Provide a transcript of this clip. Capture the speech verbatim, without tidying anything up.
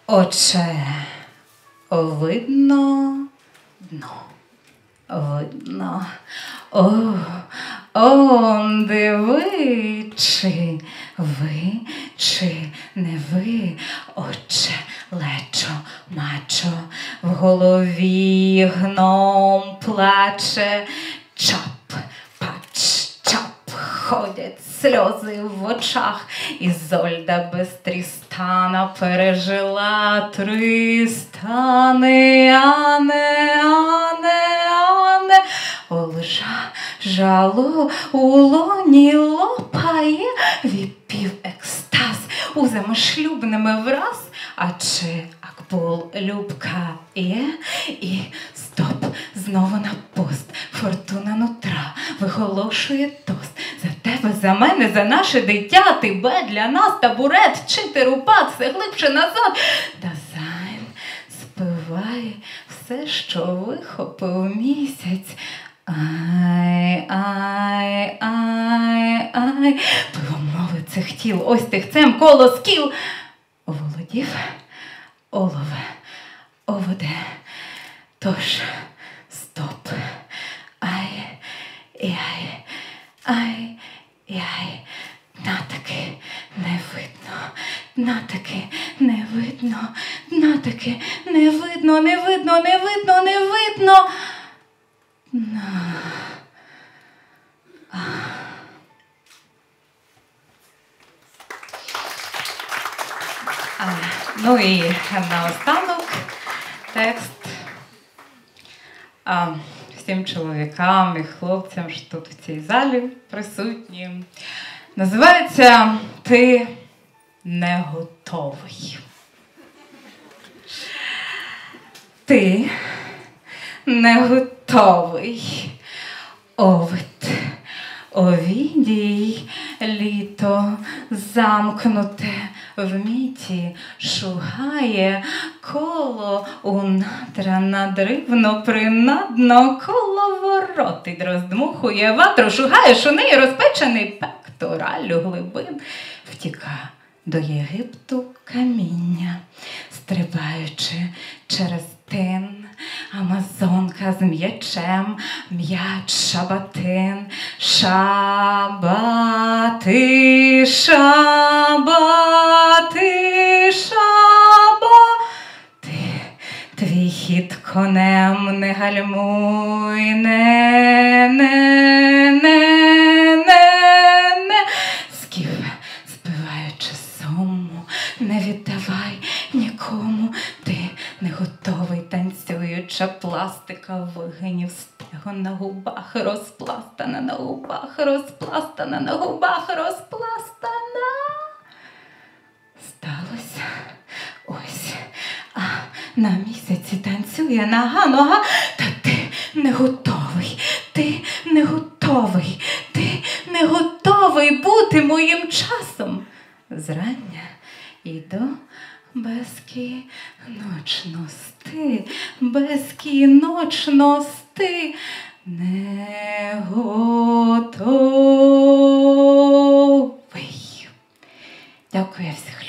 Отче, видно дно, видно. О, он диви, чи ви, чи не ви, отче, лечо, мачо, в голові гном плаче, чап, пач, чап, ходять сльози в очах, Ізольда без Трістана пережила три стани, ане, ане, ане, Олжа жало у лоні лопає, віпів екстаз узами шлюбними враз, а чи акбол любка є, і стоп, знову на пост, фортуна нутра виголошує тост. За тебе, за мене, за наше дитя, тебе для нас табурет, читер упад, все глибше назад. Дазайн співає все, що вихопив місяць. Ай, ай, ай, ай, пиломови цих тіл, ось тихцем коло скіл. Оволодів, олове, оводе, тож стоп. Ай, яй, ай, яй, натаки не видно, натаки не видно, натаки не видно, не видно, не видно, не видно. На. А. А, ну і наостанок текст а, всім чоловікам і хлопцям, що тут в цій залі присутні. Називається «Ти не готовий». Ти не готовий, овид, Овідій, літо замкнуте в міті шугає, коло у надра надривно принадно, коловоротить роздмухує ватру, шугає, шунеє розпечений пектораль у глибин, втіка до Єгипту каміння, стрибаючи через тин. Амазонка з м'ячем, м'яч, шабатин, шабати, шабати, шабати. Твій хід конем не гальмуй, не, не, не, не, не. Скіфе, співаючи суму, не віддавай нікому, ти не готовий, танцююча пластика вигинів стегон на губах, розпластана на губах, розпластана на губах, розпластана. Сталося ось, а на місяці танцює нога, нога, та ти не готовий, ти не готовий, ти не готовий бути моїм часом. Зрання і до безкіночності, безкіночності не готовий. Дякую всіх.